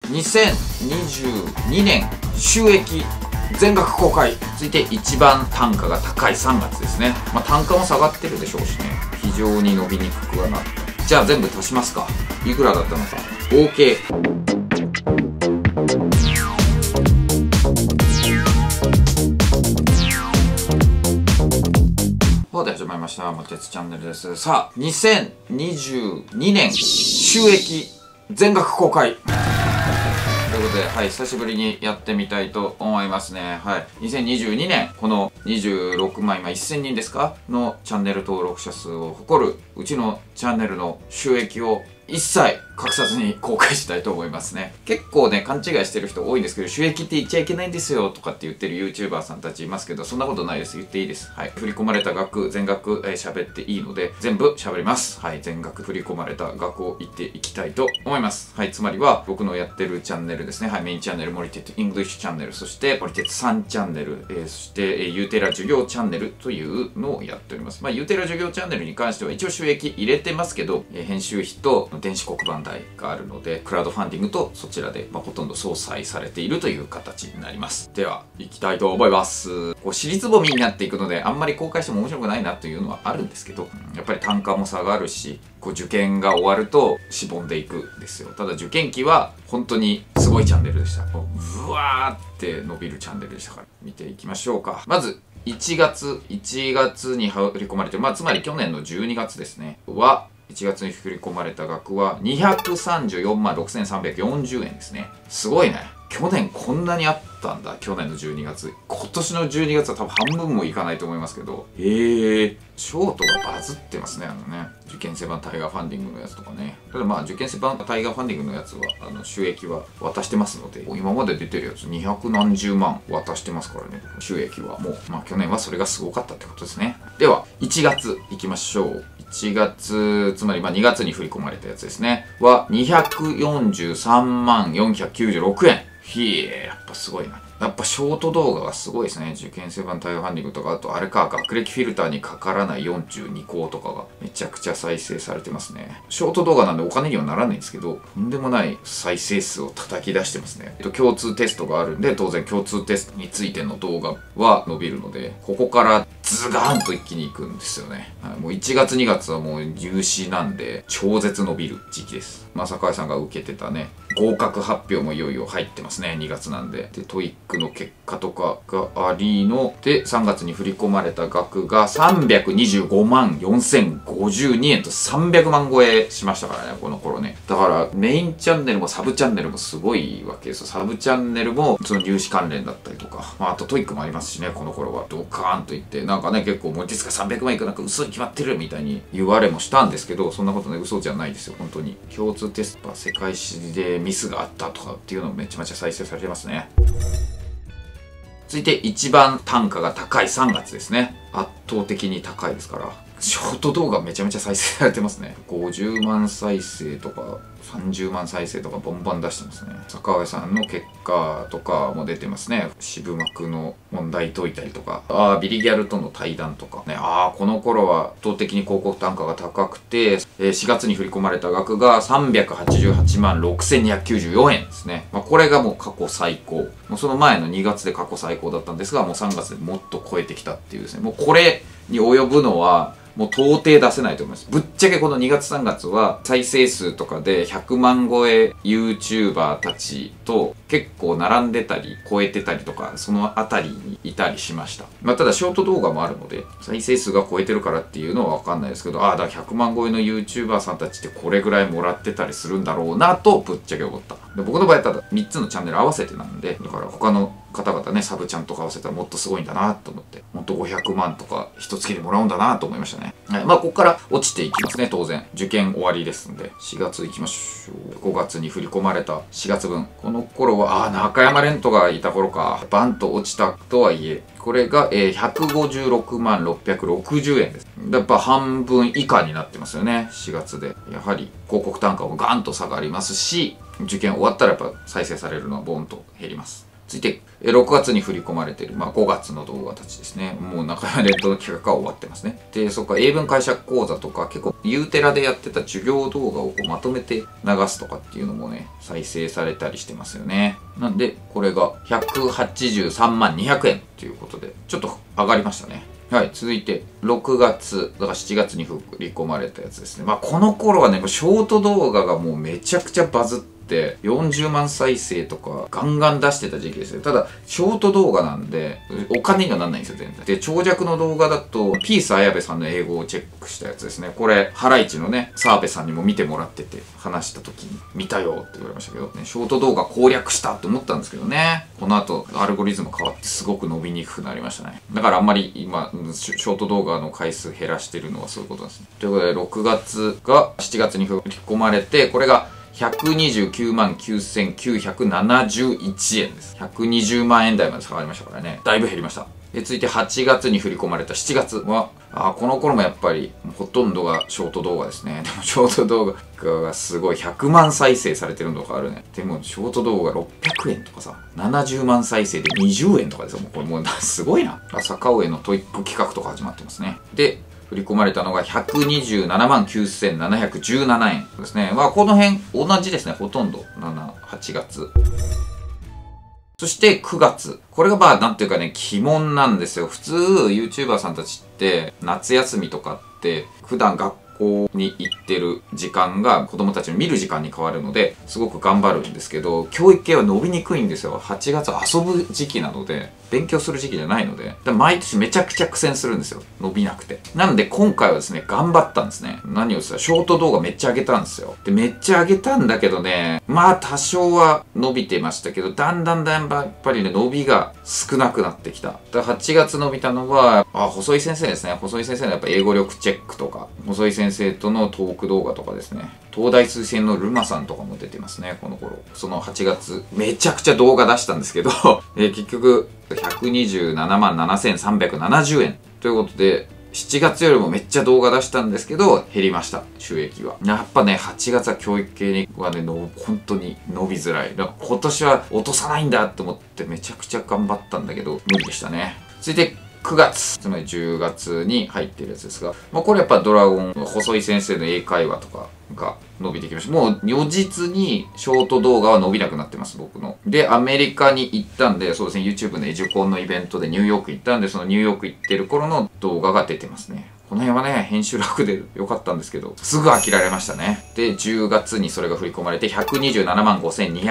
2022年収益全額公開。続いて一番単価が高い3月ですね。単価も下がってるでしょうしね、非常に伸びにくくはなった。じゃあ全部足しますか。いくらだったのか合計。始まりました。もてつチャンネルです。さあ、2022年収益全額公開ということで、はい、久しぶりにやってみたいと思いますね。はい。2022年、この26万、今1000人ですかのチャンネル登録者数を誇るうちのチャンネルの収益を一切隠さずに公開したいと思いますね。結構ね、勘違いしてる人多いんですけど、収益って言っちゃいけないんですよとかって言ってる YouTuber さんたちいますけど、そんなことないです。言っていいです。はい。振り込まれた額、全額喋っていいので、全部喋ります。はい。全額振り込まれた額を言っていきたいと思います。はい。つまりは、僕のやってるチャンネルですね。はい。メインチャンネル、モリテッドイングリッシュチャンネル、そしてモリテッド3チャンネル、そして、ユーテラ授業チャンネルというのをやっております。ユーテラ授業チャンネルに関しては一応収益入れてますけど、編集費と電子黒板代があるので、クラウドファンディングとそちらで、ほとんど相殺されているという形になります。では、行きたいと思います。尻つぼみになっていくので、あんまり公開しても面白くないなというのはあるんですけど、やっぱり単価も下がるし、受験が終わるとしぼんでいくんですよ。ただ受験期は本当にすごいチャンネルでした。うわーって伸びるチャンネルでしたから、見ていきましょうか。まず、1月に振り込まれて、つまり去年の12月ですね、1月に振り込まれた額は234万6340円ですね。すごいね。去年こんなにあったんだ。去年の12月。今年の12月は多分半分もいかないと思いますけど。ショートがバズってますね。受験生版タイガーファンディングのやつとかね。ただ受験生版タイガーファンディングのやつは、収益は渡してますので、今まで出てるやつ200何十万渡してますからね。収益はもう、去年はそれがすごかったってことですね。では、1月いきましょう。1月、つまり2月に振り込まれたやつですね。は、243万496円。やっぱすごいな。やっぱショート動画がすごいですね。受験生版タイガーファンディングとか、あとあれか、学歴フィルターにかからない42項とかがめちゃくちゃ再生されてますね。ショート動画なんでお金にはならないんですけど、とんでもない再生数を叩き出してますね。共通テストがあるんで、当然共通テストについての動画は伸びるので、ここからズガーンと一気にいくんですよね。もう1月2月はもう入試なんで、超絶伸びる時期です。坂井さんが受けてたね、合格発表もいよいよ入ってますね。2月なんで。で、トイックの結果とかがありの、で、3月に振り込まれた額が325万4052円と300万超えしましたからね、この頃ね。だから、メインチャンネルもサブチャンネルもすごいわけですよ。サブチャンネルも、その入試関連だったりとか、あとトイックもありますしね、この頃は。ドカーンといって、結構、もう実が300万いく嘘に決まってるみたいに言われもしたんですけど、そんなことね、嘘じゃないですよ、本当に。共通テストは世界史でミスがあったとかっていうのもめちゃめちゃ再生されてますね。続いて一番単価が高い3月ですね。圧倒的に高いですから。ショート動画めちゃめちゃ再生されてますね。50万再生とか30万再生とかバンバン出してますね。坂上さんの結果とかも出てますね。渋幕の問題解いたりとか、ビリギャルとの対談とかね。この頃は圧倒的に広告単価が高くて、4月に振り込まれた額が388万6294円ですね。これがもう過去最高。もうその前の2月で過去最高だったんですが、もう3月でもっと超えてきたっていうですね。もうこれに及ぶのは、もう到底出せないと思います。ぶっちゃけこの2月3月は再生数とかで100万超え YouTuber たちと結構並んでたり超えてたりとか、そのあたりにいたりしました。ただショート動画もあるので、再生数が超えてるからっていうのはわかんないですけど、だから100万超えの YouTuber さんたちってこれぐらいもらってたりするんだろうなとぶっちゃけ思った。で、僕の場合はただ3つのチャンネル合わせてなんで、だから他の方々ね、サブちゃんとか合わせたらもっとすごいんだなと思って、もっと500万とか一月でもらうんだなと思いましたね。はい。ここから落ちていきますね、当然。受験終わりですんで。4月行きましょう。5月に振り込まれた4月分。この頃は、中山蓮人がいた頃か。バンと落ちたとはいえ、これが、156万660円です。やっぱ半分以下になってますよね、4月で。やはり広告単価もガンと下がりますし、受験終わったらやっぱ再生されるのはボンと減ります。 続いて、6月に振り込まれている、5月の動画たちですね。もう中山レッドの企画は終わってますね。で、そっか、英文解釈講座とか、結構、ユーテラでやってた授業動画をまとめて流すとかっていうのもね、再生されたりしてますよね。なんで、これが183万200円ということで、ちょっと上がりましたね。はい、続いて、6月、だから7月に振り込まれたやつですね。この頃はね、ショート動画がもうめちゃくちゃバズって、40万再生とかガンガン出してた時期ですよ。ただ、ショート動画なんで、お金にはなんないんですよ、全然。で、長尺の動画だと、ピース綾部さんの英語をチェックしたやつですね。これ、ハライチのね、澤部さんにも見てもらってて、話した時に、見たよって言われましたけど、ね、ショート動画攻略したって思ったんですけどね。この後、アルゴリズム変わってすごく伸びにくくなりましたね。だからあんまり今、ショート動画の回数減らしてるのはそういうことですね。ということで、6月が7月に振り込まれて、これが、129万9971円です。120万円台まで下がりましたからね。だいぶ減りました。で、続いて8月に振り込まれた7月は、この頃もやっぱりほとんどがショート動画ですね。でもショート動画がすごい100万再生されてるのがあるね。でもショート動画600円とかさ、70万再生で20円とかですよ。もうこれもうすごいな。坂上のトイック企画とか始まってますね。で、振り込まれたのが127万9717円ですね。この辺同じですね。ほとんど7、8月。そして9月。これがなんていうかね、鬼門なんですよ。普通、YouTuber さんたちって、夏休みとかって、普段学校に行ってる時間が子供たちの見る時間に変わるので、すごく頑張るんですけど、教育系は伸びにくいんですよ。8月遊ぶ時期なので、勉強する時期じゃないので、毎年めちゃくちゃ苦戦するんですよ。伸びなくて。なんで今回はですね、頑張ったんですね。何をしたら、ショート動画めっちゃ上げたんですよ。で、めっちゃ上げたんだけどね、多少は伸びてましたけど、だんだんやっぱりね、伸びが少なくなってきた。8月伸びたのは、細井先生ですね。細井先生のやっぱ英語力チェックとか、細井先生とのトーク動画とかですね。東大推薦のルマさんとかも出てますね、この頃。その8月、めちゃくちゃ動画出したんですけど、結局、127万7370円。ということで、7月よりもめっちゃ動画出したんですけど、減りました、収益は。やっぱね、8月は教育系はね、本当に伸びづらい。だから今年は落とさないんだって思ってめちゃくちゃ頑張ったんだけど、無理でしたね。続いて、9月、つまり10月に入っているやつですが、これやっぱドラゴン、細井先生の英会話とかが伸びてきました。もう如実にショート動画は伸びなくなってます、僕の。で、アメリカに行ったんで、そうですね、YouTube のエジュコンのイベントでニューヨーク行ったんで、そのニューヨーク行ってる頃の動画が出てますね。この辺はね、編集楽で良かったんですけど、すぐ飽きられましたね。で、10月にそれが振り込まれて、127万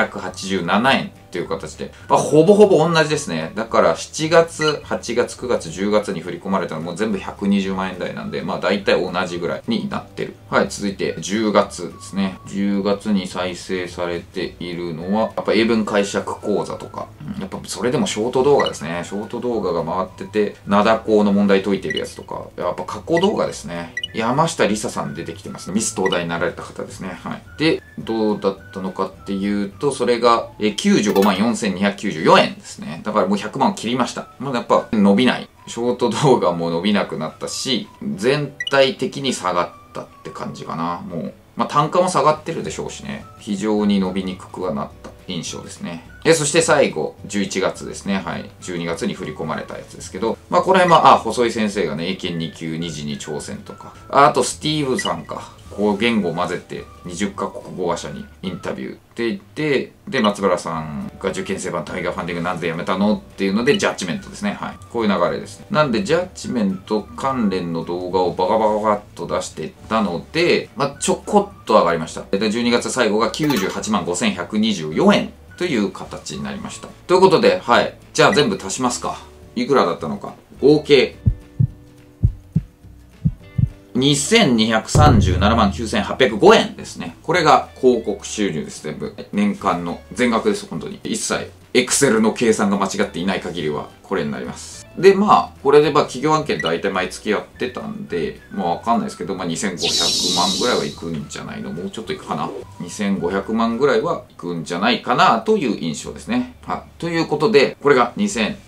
5287円っていう形で、ほぼほぼ同じですね。だから、7月、8月、9月、10月に振り込まれたのも全部120万円台なんで、大体同じぐらいになってる。はい、続いて、10月ですね。10月に再生されているのは、やっぱ英文解釈講座とか、やっぱそれでもショート動画ですね。ショート動画が回ってて、灘高の問題解いてるやつとか、やっぱ過去動画ですね。山下りささん出てきてますね。ミス東大になられた方ですね。はい。で、どうだったのかっていうと、それが95万4294円ですね。だからもう100万切りました。やっぱ伸びない。ショート動画も伸びなくなったし、全体的に下がったって感じかな。もう、単価も下がってるでしょうしね。非常に伸びにくくはなった印象ですね。そして最後、11月ですね。はい。12月に振り込まれたやつですけど、これは、細井先生がね、英検2級2次に挑戦とか、あと、スティーブさんか。言語を混ぜて20カ国語話者にインタビューって言って、で、松原さんが受験生版タイガーファンディングなんでやめたのっていうので、ジャッジメントですね。はい。こういう流れですね。なんで、ジャッジメント関連の動画をバカバカっと出していったので、ちょこっと上がりました。で、12月最後が98万5124円。という形になりました。ということで、はい。じゃあ全部足しますか。いくらだったのか。合計。2237万9805円ですね。これが広告収入です。全部。年間の全額です。本当に。一切、Excel の計算が間違っていない限りは、これになります。で、これで企業案件大体毎月やってたんで、わかんないですけど、2500万ぐらいはいくんじゃないの？もうちょっといくかな？ 2500 万ぐらいはいくんじゃないかなという印象ですね。はい。ということで、これが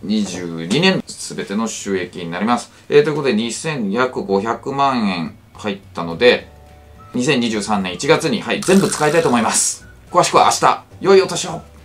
2022年すべての収益になります。ということで、約500万円入ったので、2023年1月に、はい、全部使いたいと思います。詳しくは明日、良いお年を。